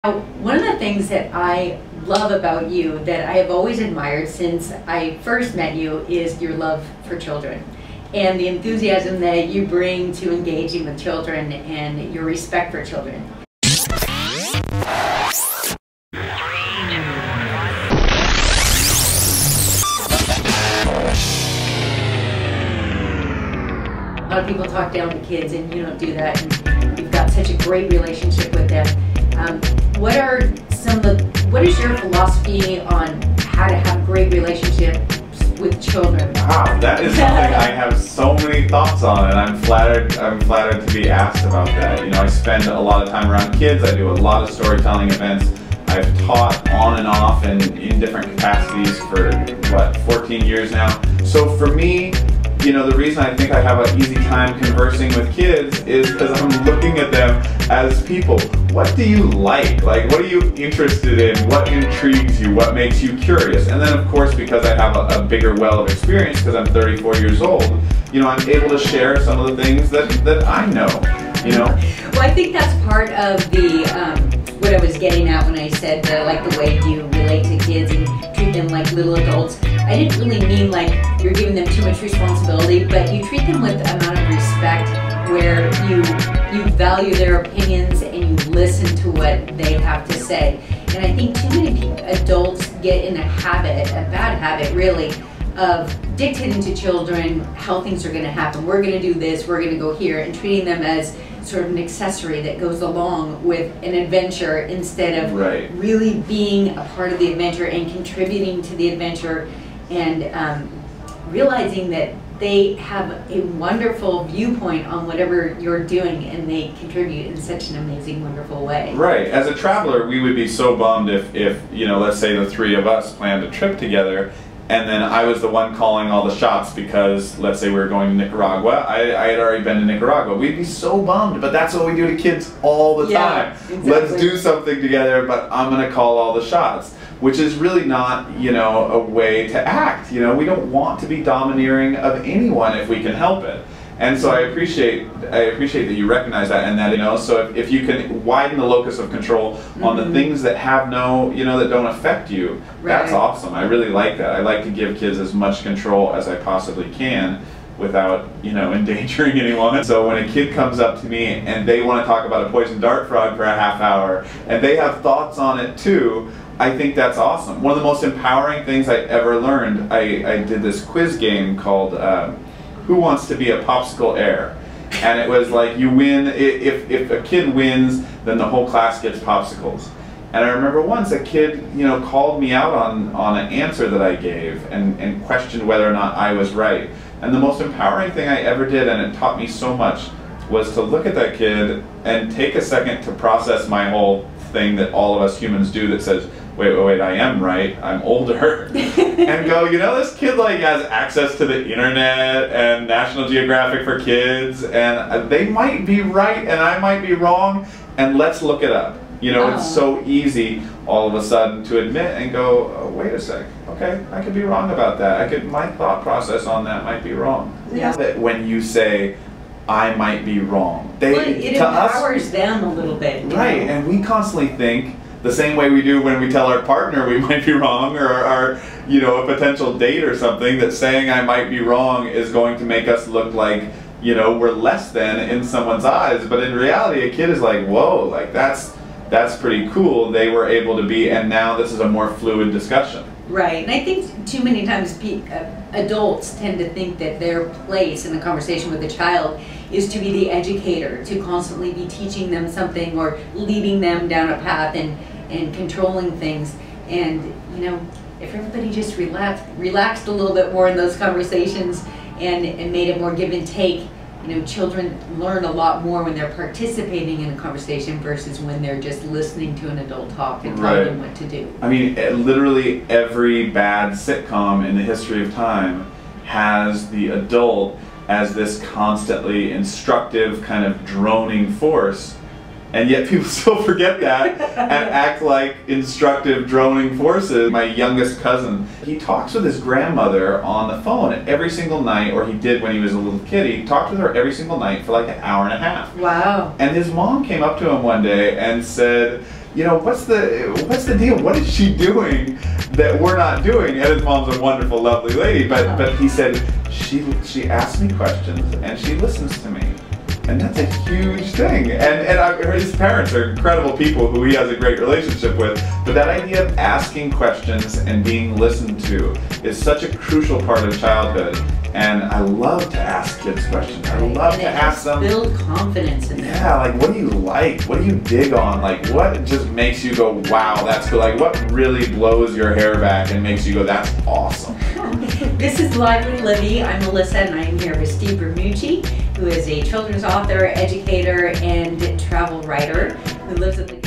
One of the things that I love about you, that I have always admired since I first met you, is your love for children and the enthusiasm that you bring to engaging with children and your respect for children. A lot of people talk down to kids, and you don't do that, and you've got such a great relationship with them. What is your philosophy on how to have a great relationship with children? Wow, that is something I have so many thoughts on, and I'm flattered to be asked about that. You know, I spend a lot of time around kids. I do a lot of storytelling events. I've taught on and off and in different capacities for, 14 years now. So for me, you know, the reason I think I have an easy time conversing with kids is because I'm looking at them as people. What do you like? Like, what are you interested in? What intrigues you? What makes you curious? And then, of course, because I have a bigger well of experience, because I'm 34 years old, you know, I'm able to share some of the things that I know, you know? Well, I think that's part of the, what I was getting at when I said, like, the way you relate to kids and treat them like little adults. I didn't really mean like you're giving them too much responsibility, but you treat them with the amount of respect where you value their opinions and you listen to what they have to say. And I think too many adults get in a habit, a bad habit really, of dictating to children how things are going to happen. We're going to do this, we're going to go here, and treating them as sort of an accessory that goes along with an adventure instead of really being a part of the adventure and contributing to the adventure, and realizing that they have a wonderful viewpoint on whatever you're doing, and they contribute in such an amazing, wonderful way. Right. As a traveler, we would be so bummed if you know, let's say the three of us planned a trip together, and then I was the one calling all the shots because, let's say we were going to Nicaragua. I had already been to Nicaragua. We'd be so bummed, but that's what we do to kids all the time. Exactly. Let's do something together, but I'm going to call all the shots, which is really not, you know, a way to act. You know, we don't want to be domineering of anyone if we can help it. And so I appreciate that you recognize that, and that, you know, so if you can widen the locus of control on the things that have no, you know, that don't affect you, that's awesome. I really like that. I like to give kids as much control as I possibly can without, you know, endangering anyone. So when a kid comes up to me and they want to talk about a poison dart frog for a half hour, and they have thoughts on it too, I think that's awesome. One of the most empowering things I ever learned, I did this quiz game called Who Wants to Be a Popsicle Heir? And it was like, you win, if a kid wins, then the whole class gets popsicles. And I remember once a kid, you know, called me out on an answer that I gave and questioned whether or not I was right. And the most empowering thing I ever did, and it taught me so much, was to look at that kid and take a second to process my whole thing that all of us humans do that says, wait, I am right, I'm older, and go, you know, this kid like has access to the internet and National Geographic for Kids, and they might be right and I might be wrong, and let's look it up. You know, it's so easy all of a sudden to admit and go, oh, wait a sec, okay, I could be wrong about that. My thought process on that might be wrong. Yeah. That when you say, I might be wrong, it empowers them a little bit. Right, and we constantly think the same way we do when we tell our partner we might be wrong, or our, you know, a potential date or something, that saying I might be wrong is going to make us look like, you know, we're less than in someone's eyes. But in reality, a kid is like, whoa, like that's pretty cool. They were able to be, and now this is a more fluid discussion. Right, and I think too many times adults tend to think that their place in a conversation with a child is to be the educator, to constantly be teaching them something or leading them down a path and controlling things. And, you know, if everybody just relaxed a little bit more in those conversations and made it more give and take, you know, children learn a lot more when they're participating in a conversation versus when they're just listening to an adult talk and telling them what to do. I mean, literally every bad sitcom in the history of time has the adult as this constantly instructive, kind of droning force, and yet people still forget that and act like instructive, droning forces. My youngest cousin, he talks with his grandmother on the phone every single night, or he did when he was a little kid. He talked with her every single night for like an hour and a half. Wow. And his mom came up to him one day and said, you know, what's the deal? What is she doing that we're not doing? And his mom's a wonderful, lovely lady, but he said, she asks me questions and she listens to me. And that's a huge thing. And his parents are incredible people who he has a great relationship with. But that idea of asking questions and being listened to is such a crucial part of childhood. And I love to ask kids questions. I love to ask them. Build confidence in them. Yeah, like what do you like? What do you dig on? Like what just makes you go, wow, that's cool. Like what really blows your hair back and makes you go, that's awesome. This is Lively Livy. I'm Melissa and I'm here with Steve Bermucci, who is a children's author, educator, and travel writer who lives at the